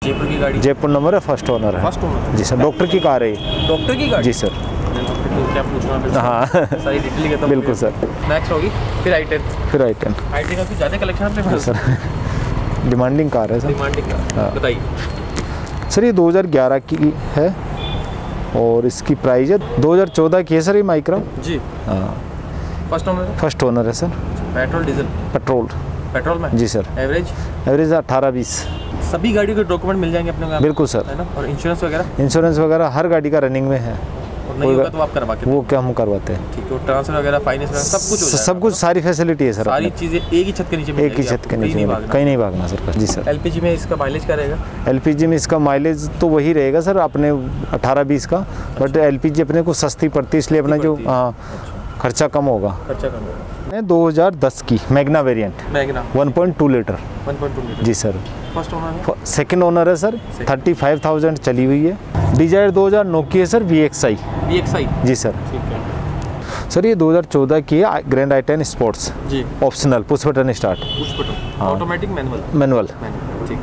जयपुर की गाड़ी, जयपुर नंबर है, फर्स्ट ओनर है। फर्स्ट ओनर जी सर, डॉक्टर की कार है ये। डॉक्टर की गाड़ी? जी सर। तो क्या पूछना फिर? हाँ सारी डिटेल लेता हूँ। बिल्कुल सर। नेक्स्ट होगी फिर i10। फिर i10 का कुछ ज़्यादा कलेक्शन अपने पास सर। डिमांडिंग कार है सर। डिमांडिंग कार, हाँ। बताइए सर। ये 2011 की है और इसकी प्राइस है 2014 की है सर। ये माइक्रा जी। हाँ, फर्स्ट ओनर है? फर्स्ट ओनर है सर। Petrol diesel? पेट्रोल में? जी सर। एवरेज 18-20। सभी गाड़ियों के डॉक्यूमेंट मिल जाएंगे अपने को? बिल्कुल सर, है ना। और इंश्योरेंस वगैरह हर गाड़ी का रनिंग में है। और नहीं होगा तो आप करवा के? वो क्या हम करवाते हैं। ठीक है। ट्रांसफर वगैरह, फाइनेंस वगैरह सब कुछ हो जाएगा? सब कुछ, सारी फैसिलिटी है सर। सारी चीज़ें एक ही छत के नीचे मिल एक ही छत के नीचे, कहीं नहीं भागना सर। जी सर। एलपीजी में इसका माइलेज क्या रहेगा? एलपीजी में इसका माइलेज तो वही रहेगा सर अपने 18-20 का। बट एलपीजी अपने को सस्ती पड़ती है, इसलिए अपना जो खर्चा कम होगा। 2010 की मैग्ना वेरिएंट, 1.2 लीटर। 1.2 लीटर। जी सर। फर्स्ट ओनर है? सेकंड ओनर है सर। 35,000 चली हुई है। डिजायर 2009 की है सर। VXI। जी सर। ठीक है सर। ये 2014 की है, ग्रैंड i10 स्पोर्ट्स जी। Optional, push button start. Push button, automatic, manual. ठीक।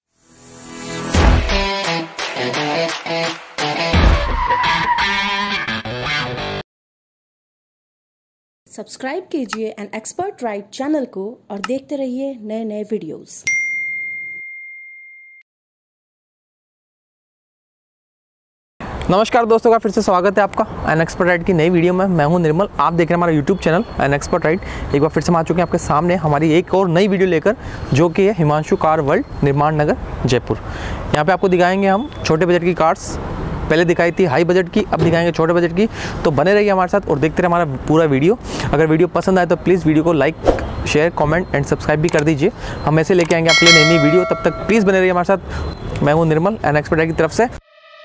सब्सक्राइब कीजिए एन एक्सपर्ट राइड चैनल को और देखते रहिए नए नए वीडियोस। नमस्कार दोस्तों का फिर से स्वागत है आपका एन एक्सपर्ट राइड की नई वीडियो में। मैं हूं निर्मल, आप देख रहे हैं हमारा YouTube channel an expert ride. एक बार फिर से हम आ चुके हैं आपके सामने हमारी एक और नई वीडियो लेकर, जो कि है हिमांशु कार वर्ल्ड, निर्माण नगर, जयपुर। यहाँ पे आपको दिखाएंगे हम छोटे बजट की कार्स। पहले दिखाई थी हाई बजट की, अब दिखाएंगे छोटे बजट की। तो बने रहिए हमारे साथ और देखते रहिए हमारा पूरा वीडियो। अगर वीडियो पसंद आए तो प्लीज़ वीडियो को like, share, comment and subscribe भी कर दीजिए। हम ऐसे लेके आएंगे आपके लिए नई नई वीडियो। तब तक प्लीज़ बने रहिए हमारे साथ। मैं हूँ निर्मल, एन एक्सपर्ट राइड की तरफ से।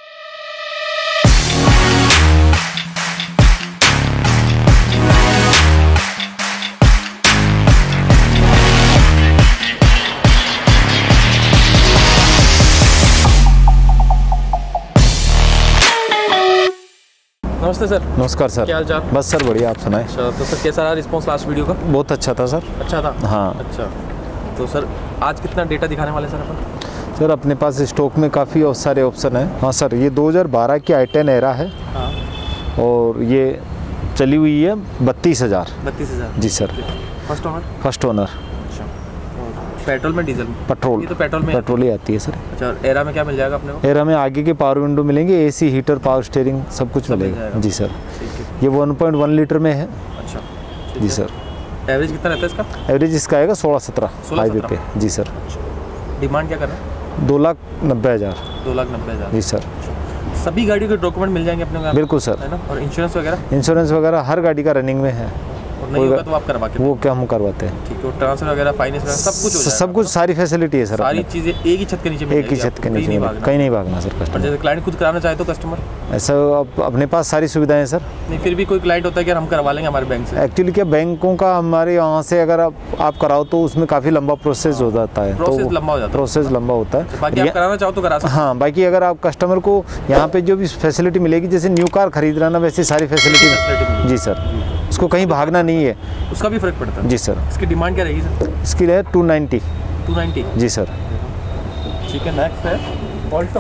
नमस्ते सर। नमस्कार सर। क्या हाल चाल? बस सर बढ़िया, आप सुनाएं। अच्छा, तो सर कैसा रहा रिस्पॉन्स लास्ट वीडियो का? बहुत अच्छा था सर। अच्छा था? हाँ। अच्छा, तो सर आज कितना डेटा दिखाने वाले सर अपन? सर अपने पास स्टॉक में काफ़ी सारे ऑप्शन हैं। हाँ सर, ये 2012 की i10 एरा है। हाँ। और ये चली हुई है 32,000। 32,000? जी sir. First owner? First owner. अच्छा। पेट्रोल में, डीजल? पेट्रोल। ये तो पेट्रोल ही आती है सर। अच्छा, एरा में क्या मिल जाएगा अपने को? एरा में आगे के पावर विंडो मिलेंगे, AC, हीटर, पावर स्टीयरिंग सब कुछ मिलेगा। जी सर। ये 1.1 लीटर में है। अच्छा जी सर। एवरेज कितना रहता है इसका? एवरेज इसका आएगा 16-17 हाईवे पे। जी सर। डिमांड क्या कर रहे हैं? 2,90,000। 2,90,000। जी सर। सभी गाड़ियों के डॉक्यूमेंट मिल जाएंगे अपने को? बिल्कुल सर। है ना। और इंश्योरेंस वगैरह हर गाड़ी का रनिंग में है। और नहीं होगा तो आप करवा के? वो क्या हम करवाते हैं। ठीक है। ट्रांसफर वगैरह, फाइनेंस वगैरह सब कुछ हो जाएगा? सब कुछ, सारी फैसिलिटी है सर। सारी चीज़ें एक ही छत के नीचे मिल एक ही छत के नीचे, कहीं नहीं भागना सर। और जैसे क्लाइंट खुद कराना चाहे तो कस्टमर? ऐसा अपने पास सारी सुविधाएं सर। नहीं, फिर भी कोई क्लाइंट होता है कि हम करवा लेंगे हमारे बैंक से? एक्चुअली क्या, बैंकों का हमारे यहाँ से अगर आप कराओ तो उसमें काफ़ी लंबा प्रोसेस हो जाता है। प्रोसेस लंबा हो जाता है। प्रोसेस लंबा होता है। बाकी आप कराना चाहो तो करा सकते हैं। हाँ, बाकी अगर आप कस्टमर को यहाँ पे जो भी फैसिलिटी मिलेगी, जैसे न्यू कार खरीद रहा ना, वैसे सारी फैसिलिटी। जी सर। उसको कहीं भागना नहीं है। उसका भी फर्क पड़ता है? जी सर। इसकी डिमांड क्या रहेगी सर? इसकी है 290। 290? जी सर। ठीक है। नेक्स्ट है ऑल्टो।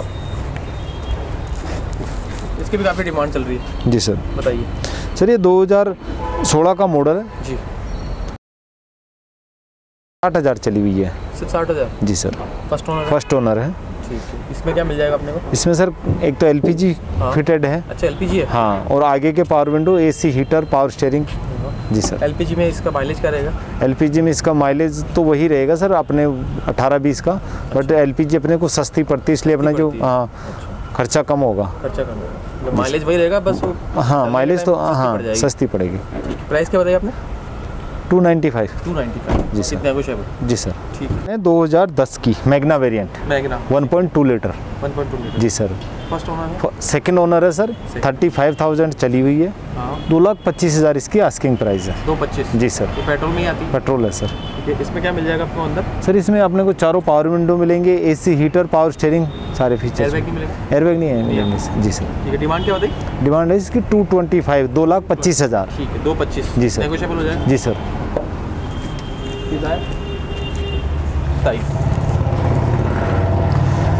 इसकी भी काफ़ी डिमांड चल रही है। जी सर। बताइए सर। ये 2016 का मॉडल है जी। 60,000 चली हुई है। सिर्फ 60,000? जी सर। फर्स्ट ओनर है। ठीक है। इसमें क्या मिल जाएगा अपने को? इसमें सर एक तो LPG फिटेड है। अच्छा, LPG है? हाँ। और आगे के power window, AC, heater, power steering. जी सर। LPG में इसका माइलेज क्या रहेगा? LPG में इसका माइलेज तो वही रहेगा सर अपने 18-20 का। बट LPG अपने को सस्ती पड़ती है, इसलिए अपना जो खर्चा कम होगा। माइलेज वही रहेगा बस वो? हाँ, माइलेज तो हाँ सस्ती पड़ेगी। प्राइस क्या बताइए आपने? 295। 295? जी सर। नेगोशिएबल? जी सर। ठीक है। 2010 की मैग्ना वेरिएंट, 1.2 लीटर। 1.2 लीटर? जी सर। फर्स्ट ओनर है? सेकंड ओनर है सर। 35,000 चली हुई है। 2,25,000 इसकी आस्किंग प्राइस है। 2,25? जी सर। ये पेट्रोल में ही आती है? पेट्रोल है सर। ठीक है। इसमें क्या मिल जाएगा आपको अंदर? सर इसमें अपने को चारों पावर विंडो मिलेंगे, AC, हीटर, पावर स्टीयरिंग, सारे फीचर्स। एयरबैग नहीं मिलेगा? एयरबैग नहीं है। जी सर। ठीक है। डिमांड क्या बताइए? डिमांड है इसकी 225, 2,25,000। ठीक है। 2,25? जी सर। नेगोशिएबल हो जाएगा? जी सर।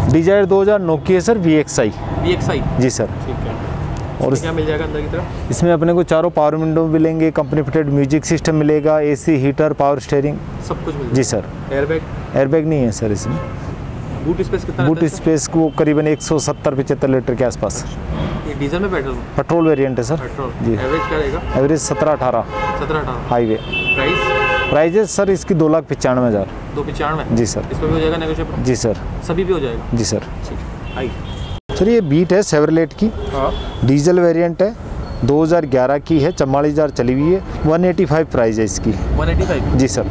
डिजायर 2009 की है सर, VXI। जी सर। ठीक है। और क्या मिल जाएगा अंदर की तरफ? इसमें अपने को चारों पावर विंडो मिलेंगे, कंपनी फिटेड म्यूजिक सिस्टम मिलेगा, AC, हीटर, पावर स्टीयरिंग, सब कुछ मिल जी सर। एयरबैग नहीं है सर इसमें। बूट स्पेस कितना? बूट स्पेस को करीबन 170-75 लीटर के आसपास। ये डीजल में पेट्रोल वेरिएंट है सर। पेट्रोल जी। एवरेज क्या रहेगा? Average 17-18 highway. प्राइजेस सर इसकी 2,95,000। 295? जी सर। इस पर भी हो जाएगा नेगोशिएबल? जी सर। सभी भी हो जाएगा? जी सर। हाई सर ये बीट है शेवरलेट की, हाँ। डीजल वेरिएंट है, 2011 की है, 44,000 चली हुई है, 185 प्राइस है इसकी। 185? जी सर।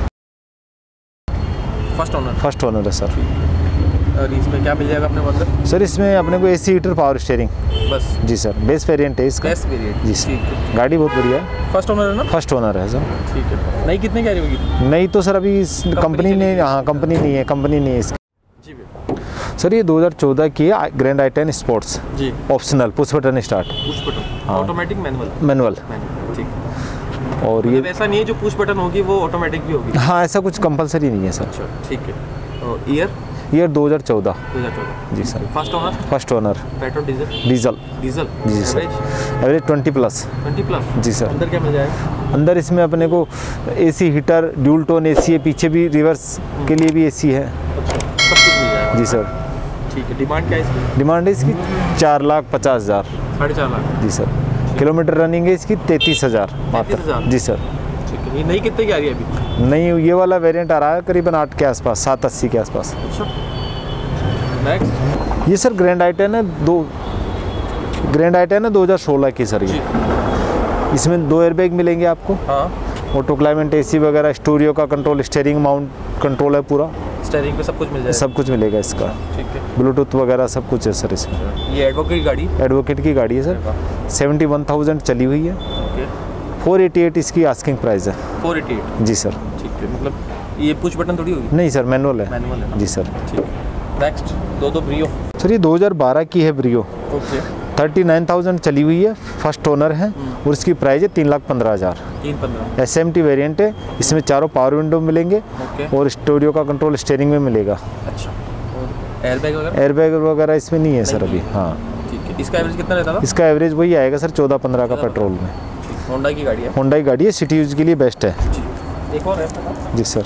फर्स्ट ओनर है सर। और इसमें क्या मिल जाएगा अपने को अंदर? सर इसमें अपने को AC, हीटर, पावर स्टीयरिंग बस। जी सर। बेस वेरिएंट है इसका। बेस वेरिएंट जी सर। गाड़ी बहुत बढ़िया है। फर्स्ट ओनर है ना? फर्स्ट ओनर है सर। ठीक है। नई कितने की आ रही होगी? नहीं तो सर अभी कंपनी ने, हाँ कंपनी नहीं है इसकी। जी भैया। सर ये 2014 की है, ग्रैंड i10 स्पोर्ट्स जी। Optional, push button start, push button, हाँ। Automatic manual. ठीक। और ये मतलब ऐसा नहीं है जो पुश बटन होगी वो ऑटोमेटिक भी होगी? हाँ ऐसा कुछ कंपलसरी नहीं है सर। अच्छा ठीक है। और ईयर 2014। जी sir. First owner petrol diesel जी सर। एवरेज 20+। 20+? जी सर। अंदर क्या मिल जाएगा? अंदर इसमें अपने को AC, heater, dual tone AC है, पीछे भी रिवर्स के लिए भी AC है। अच्छा सब कुछ मिल जाएगा? जी सर। ठीक है। डिमांड क्या है इसकी? डिमांड है इसकी 4,50,000। 4.5 लाख? जी सर। किलोमीटर रनिंग है इसकी 33,000 मात्र। 33,000? जी सर। ठीक है। ये नई कितने की आ रही है अभी? नहीं ये वाला वेरिएंट आ रहा है करीबन 8 के आसपास, 780 के आसपास। अच्छा। नेक्स्ट ये सर ग्रैंड i10 है, 2016 की सर ये। इसमें 2 एयरबैग मिलेंगे आपको, हाँ। ऑटो क्लाइमेट AC वगैरह, स्टूडियो का कंट्रोल, स्टीयरिंग माउंट कंट्रोल है पूरा। स्टीयरिंग पे सब कुछ मिल जाएगा? सब कुछ मिलेगा इसका। ठीक है। ब्लूटूथ वगैरह सब कुछ है सर इसमें। ये एडवोकेट की गाड़ी है सर। 71,000 चली हुई है। ओके। 488 इसकी आस्किंग प्राइस है। 488? जी सर। ठीक है। मतलब ये पुश बटन थोड़ी होगी? नहीं सर, मैनुअल है। मैनुअल है ना? जी सर। ठीक है। नेक्स्ट दो ब्रियो। सर ये 2012 की है ब्रियो। ओके। 39,000 चली हुई है, फर्स्ट ओनर है और इसकी प्राइस है 3,15,000। 3,15,000? SMT वेरिएंट है, इसमें चारों पावर विंडो मिलेंगे। ओके। और स्टूडियो का कंट्रोल स्टीयरिंग में मिलेगा। अच्छा। और एयरबैग वगैरह इसमें नहीं है सर अभी। हाँ ठीक है। इसका एवरेज कितना रहता था? इसका एवरेज वही आएगा सर 14-15 का पेट्रोल में। होंडा की गाड़ी है? होंडा की गाड़ी है, सिटी यूज के लिए बेस्ट है। एक और है? जी सर।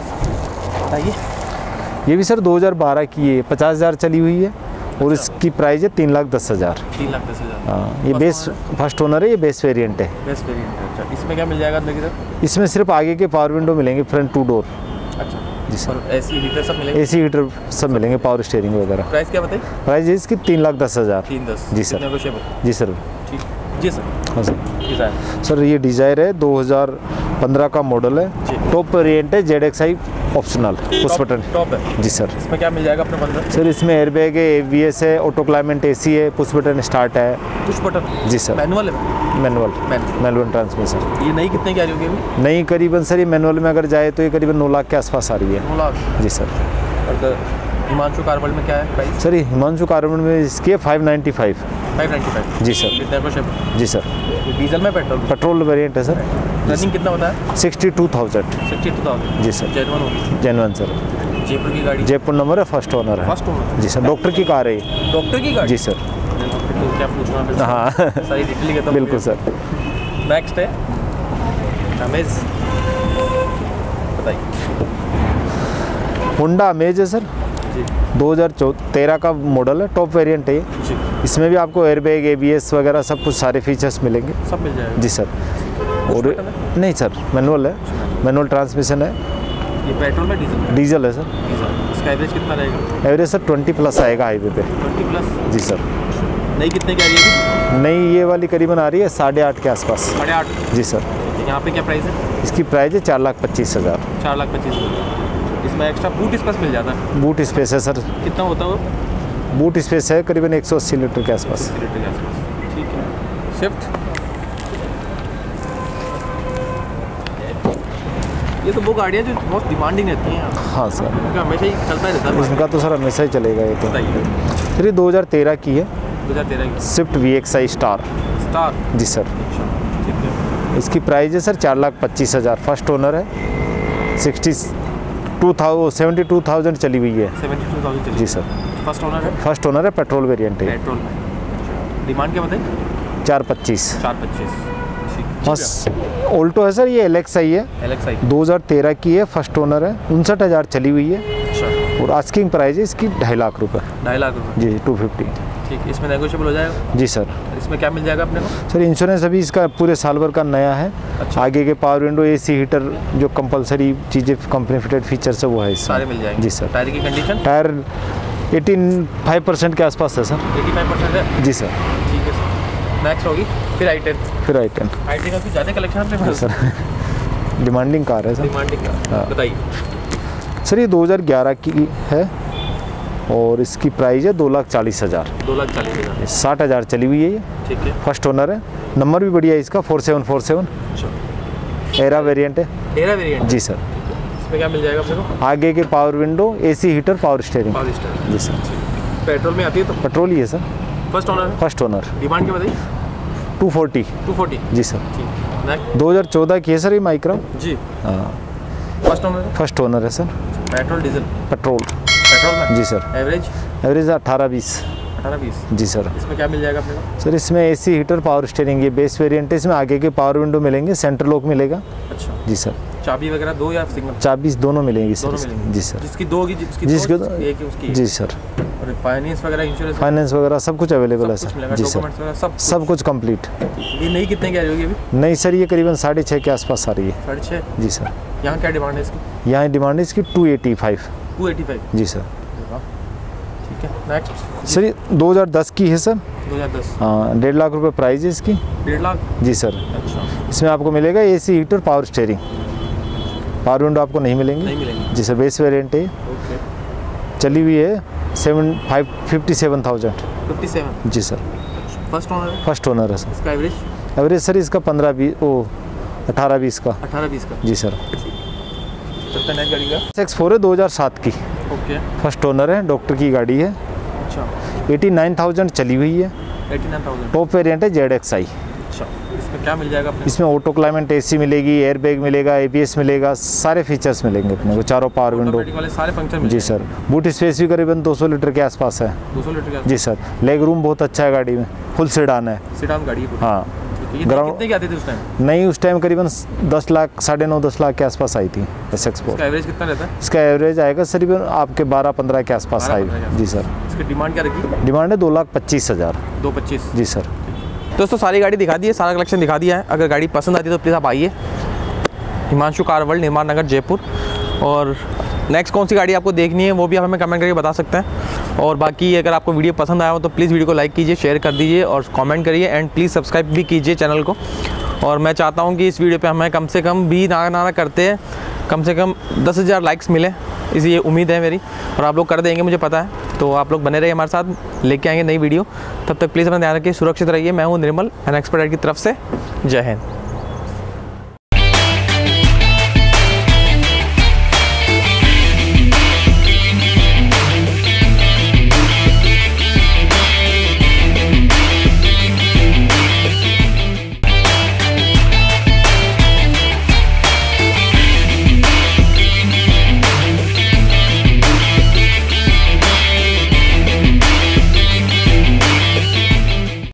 बताइए। ये भी सर 2012 की है, 50,000 चली हुई है और इसकी प्राइस है 3,10,000। 3,10,000? हाँ। ये बेस फर्स्ट ओनर है, ये बेस वेरिएंट है। बेस वेरिएंट है। अच्छा। इसमें क्या मिल जाएगा अंदर की तरफ? इसमें सिर्फ आगे के पावर विंडो मिलेंगे, फ्रंट 2 डोर। अच्छा जी सर। AC, हीटर सब मिलेगा? AC, हीटर सब मिलेंगे, पावर स्टीयरिंग वगैरह। प्राइस क्या बताइए? प्राइस इसकी 3,10,000। 3,10,000? जी सर। नेगोशिएबल? जी सर। ठीक। जी सर। हाँ सर। डिज़ायर? सर ये डिज़ायर है, 2015 का मॉडल है, टॉप वेरिएंट है, ZXi optional, push button. Top है? जी सर। इसमें क्या मिल जाएगा अपने अंदर? सर इसमें एयरबैग है, ABS है, ऑटो क्लाइमेट AC है, पुश बटन स्टार्ट है। Push button? जी सर। मैनुअल है? Manual transmission. ये नई कितने की आ रही होगी अभी? नई करीबन सर ये मैनुअल में अगर जाए तो ये करीबन 9 लाख के आसपास आ रही है। 9 लाख? जी सर। और हिमांशु कार वर्ल्ड में क्या है प्राइस? सर ये हिमांशु कार वर्ल्ड में इसकी है 595। 595? जी सर। नेगोशिएबल? जी सर। डीजल में पेट्रोल वेरिएंट है सर। रनिंग कितना होता है? 62,000। 62,000? जी सर। जेन्युइन होगी? Genuine sir. जयपुर की गाड़ी? जयपुर नंबर है, फर्स्ट ओनर है। First owner? जी सर। डॉक्टर की कार है ये। डॉक्टर की गाड़ी? जी सर। तो क्या पूछना है? हाँ सारी डिटेल कहता हूँ। बिल्कुल सर। नेक्स्ट है अमेज, बताइए। होंडा अमेज है सर, 2013 का मॉडल है, टॉप वेरिएंट है ये। इसमें भी आपको एयरबैग, ABS वगैरह सब कुछ सारे फीचर्स मिलेंगे। सब मिल जाएगा? जी सर। और नहीं सर, मैनुअल है, मैनुअल ट्रांसमिशन है। ये पेट्रोल में डीजल है सर। इसका एवरेज कितना रहेगा? एवरेज सर 20+ आएगा हाईवे पे। 20+? जी सर। नई कितने की आ रही है? नई ये वाली करीबन आ रही है 8.5 के आसपास। 8.5? जी सर। यहाँ पे क्या प्राइस है? इसकी प्राइस है 4,25,000। 4,25,000? इसमें एक्स्ट्रा बूट स्पेस मिल जाता है? बूट स्पेस है सर। कितना होता है वो? बूट स्पेस है करीबन 180 लीटर के आसपास। 180 लीटर के आसपास। ठीक है। स्विफ्ट? ये तो वो गाड़ियाँ जो बहुत डिमांडिंग रहती हैं। हाँ सर। क्योंकि हमेशा ही चलता रहता है। इनका तो सर हमेशा ही चलेगा ये तो। बताइए। फिर 2013 की है। 2013 की? Swift VXi star. जी सर। ठीक है। इसकी प्राइस है सर 4,25,000। फर्स्ट ओनर है, 72,000 चली हुई है। 72,000 चली? जी सर। फर्स्ट ओनर है? फर्स्ट ओनर है, पेट्रोल वेरिएंट है। पेट्रोल में। डिमांड क्या बताइए? 425। 425। बस ऑल्टो है सर, ये LXi है, LXi 2013 की है, फर्स्ट ओनर है, 59,000 चली हुई है। अच्छा। और आस्किंग प्राइस है इसकी 2.5 लाख रुपये। 2.5 लाख रुपये? जी 250। ठीक, इसमें नेगोशिएबल हो जाएगा? जी सर। इसमें क्या मिल जाएगा अपने को? सर इंश्योरेंस अभी इसका पूरे साल भर का नया है। अच्छा। आगे के पावर विंडो, AC हीटर, जो कंपलसरी चीज़ें कंपनी फिटेड फीचर्स है वो है इसमें। सारे मिल जाएंगे? जी सर। टायर की कंडीशन? टायर 85% के आसपास है सर। 85% है? जी सर। ठीक है सर। नेक्स्ट होगी फिर i10। फिर i10। i10 का कुछ ज़्यादा कलेक्शन अपने पास? सर डिमांडिंग कार है सर। Demanding car. हाँ। बताइए। सर ये 2011 की है और इसकी प्राइस है 2,40,000। 2,40,000। 60,000 चली हुई है ये। ठीक है। फर्स्ट ओनर है, नंबर भी बढ़िया है इसका 4747। अच्छा। एरा वेरिएंट है। Era variant? जी सर। इसमें क्या मिल जाएगा अपने को? आगे के power window, AC heater, power steering. Power steering. जी सर। पेट्रोल में आती है तो? पेट्रोल ही है सर। फर्स्ट ओनर है? First owner. डिमांड क्या बताइए? 240। 240? जी सर। ठीक। नेक्स्ट। 2014 की है सर ये माइक्रा। जी। हाँ। फर्स्ट ओनर है? फर्स्ट ओनर है sir. Petrol diesel? Petrol. Petrol में? जी सर। एवरेज? एवरेज 18-20। 18-20? जी सर। इसमें क्या मिल जाएगा अपने को? सर इसमें AC हीटर, पावर स्टीयरिंग, ये बेस वेरिएंट है। इसमें आगे के पावर विंडो मिलेंगे, सेंटर लॉक मिलेगा। अच्छा। जी सर। चाबी वगैरह दो या सिंगल? चाबी दोनों मिलेंगी सर। दोनों मिलेंगे? जी सर। जिसकी दो होगी, जिसकी जिसके दो, एक ही उसकी? जी सर। और फाइनेंस वगैरह, इंश्योरेंस? फाइनेंस वगैरह सब कुछ अवेलेबल है सब कुछ सर। मिलेगा? जी सर। डॉक्यूमेंट्स वगैरह सब कुछ कंप्लीट। ये नई कितने की आ रही होगी अभी? नहीं सर, ये करीबन 6.5 के आसपास आ रही है। 6.5? जी सर। यहाँ क्या डिमांड है इसकी? यहाँ डिमांड है इसकी 285। 285? जी सर। ठीक है। नेक्स्ट। सर ये 2010 की है सर। 2010? हाँ, 1.5 लाख रुपए प्राइस है इसकी। 1.5 लाख? जी सर। अच्छा। इसमें आपको मिलेगा AC heater, power steering, power window आपको नहीं मिलेंगी। नहीं मिलेंगे? जी सर। बेस वेरिएंट है, ओके। चली हुई है 57,000। 57? जी सर। फर्स्ट ओनर है? फर्स्ट ओनर है सर। इसका एवरेज? एवरेज सर इसका 18-20 का। 18-20 का? जी सर। कितना नेट गाड़ी का? X4 है 2007 की। ओके। फर्स्ट ओनर है, डॉक्टर की गाड़ी है। अच्छा। 89,000 चली हुई है। 89,000? टॉप वेरिएंट है ZXi। अच्छा। इसमें क्या मिल जाएगा अपने? इसमें ऑटो क्लाइमेट AC मिलेगी, एयर बैग मिलेगा, ABS मिलेगा, सारे फीचर्स मिलेंगे अपने को, चारों पावर विंडो। ऑटोमेटिक वाले सारे फंक्शन मिल जी सर। बूट स्पेस भी करीबन 200 लीटर के आसपास है। 200 लीटर का? जी सर। लेग रूम बहुत अच्छा है गाड़ी में, फुल सेडान है। सीडान गाड़ी है पूरी? हाँ। ठीक है। ये ग्राउंड- कितने की आती थी उस टाइम? नहीं, उस टाइम करीबन 10 लाख, 9.5-10 लाख के आसपास आई थी SX4। इसका एवरेज कितना रहता है? इसका एवरेज आएगा करीबन आपके 12-15 के आसपास 12-15 आई। के जी सर। इसकी डिमांड क्या रखी? डिमांड है 2,25,000। 225? जी सर। दोस्तों सारी गाड़ी दिखा दी है, सारा कलेक्शन दिखा दिया है। अगर गाड़ी पसंद आती है तो प्लीज़ आप आइए, हिमांशु कार वर्ल्ड, निर्माण नगर, जयपुर। और नेक्स्ट कौन सी गाड़ी आपको देखनी है वो भी आप हमें कमेंट करके बता सकते हैं। और बाकी अगर आपको वीडियो पसंद आया हो तो प्लीज़ वीडियो को लाइक कीजिए, शेयर कर दीजिए और कमेंट करिए एंड प्लीज़ सब्सक्राइब भी कीजिए चैनल को। और मैं चाहता हूँ कि इस वीडियो पे हमें कम से कम भी नारा करते हैं, कम से कम 10,000 लाइक्स मिले, इसी ये उम्मीद है मेरी। और आप लोग कर देंगे मुझे पता है, तो आप लोग बने रहिए हमारे साथ, लेके आएंगे नई वीडियो। तब तक प्लीज़ अपना ध्यान रखिए, सुरक्षित रहिए। मैं हूँ निर्मल NXpert की तरफ से। जय हिंद।